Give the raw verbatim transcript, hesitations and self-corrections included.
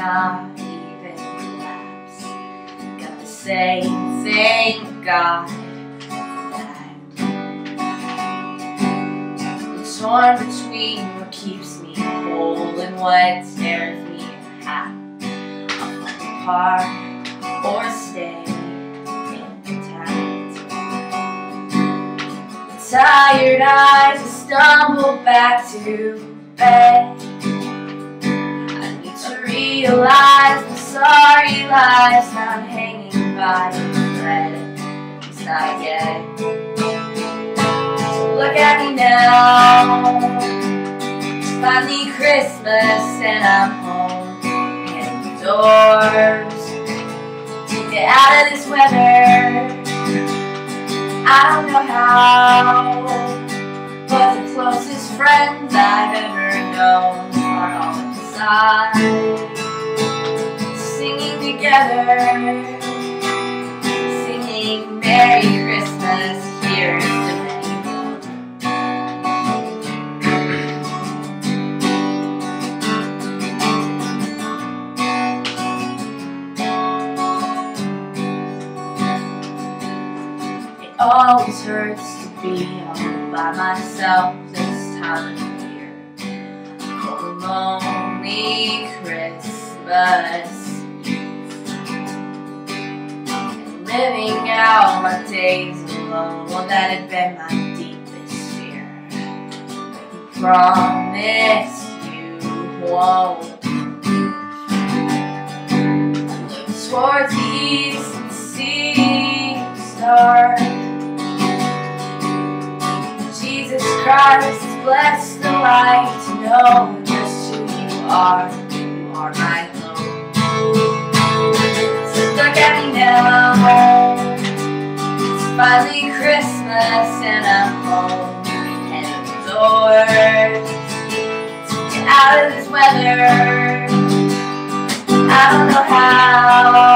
not even collapse. Gotta say thank God for that. I'm torn between what keeps me whole and what tears me apart. I'll fall apart or stay intact. With tired eyes, I stumble back to bed. Realize the sorry lives not hanging by a thread. At least not yet. Look at me now. It's finally Christmas and I'm home and the doors. Get out of this weather. I don't know how, but the closest friends I've ever known are all inside. Singing together, singing Merry Christmas, here's to many more. It always hurts to be all by myself this time of year. Oh, lonely Christmas. Living out my days alone, well, that had been my deepest fear. Promise you won't. I look towards the east and see the stars. Jesus Christ has blessed the light to know just who you are. You are my hope. So look at me now. It's finally Christmas and I'm home and the doors. Get out of this weather. I don't know how.